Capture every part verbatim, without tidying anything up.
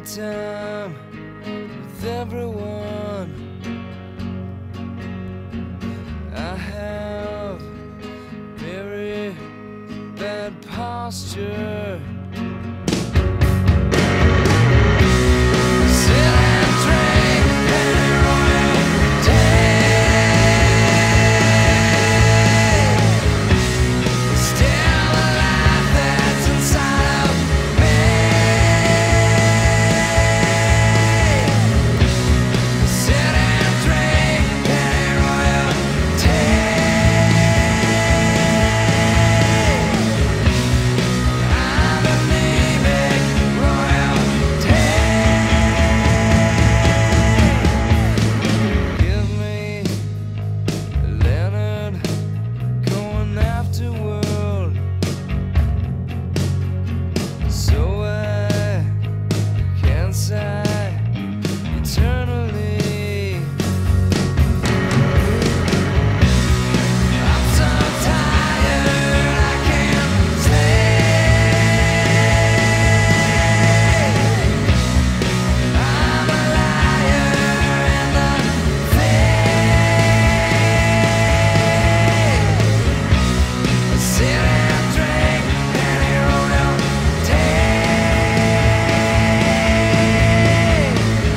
bad time with everyone. I have very bad posture. Sit and drink Pennyroyal Tea. Still the life that's inside of me. Sit and drink Pennyroyal Tea. I'm anemic royalty. Give me a Leonard going afterward, so I can sigh eternally. I'm so tired I can't sleep. I'm a liar and a thief. Sit and drink Pennyroyal Tea.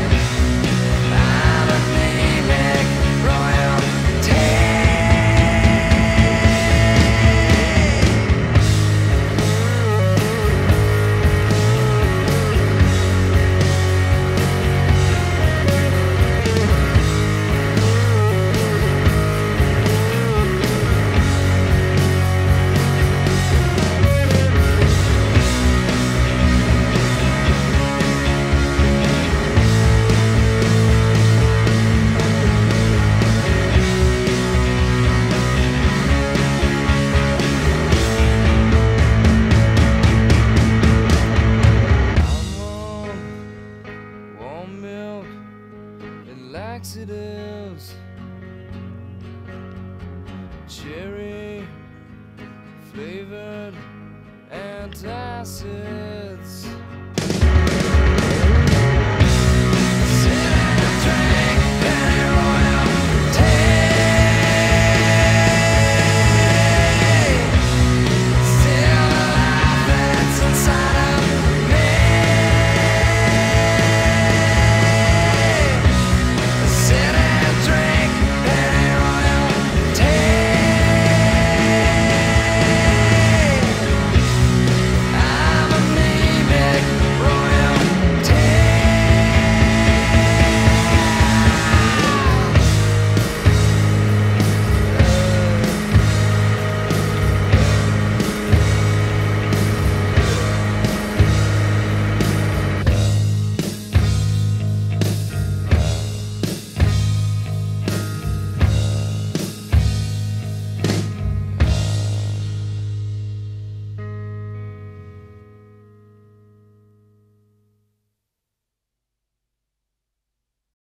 I'm anemic royalty. I'm on warm milk and laxatives, cherry flavored antacids.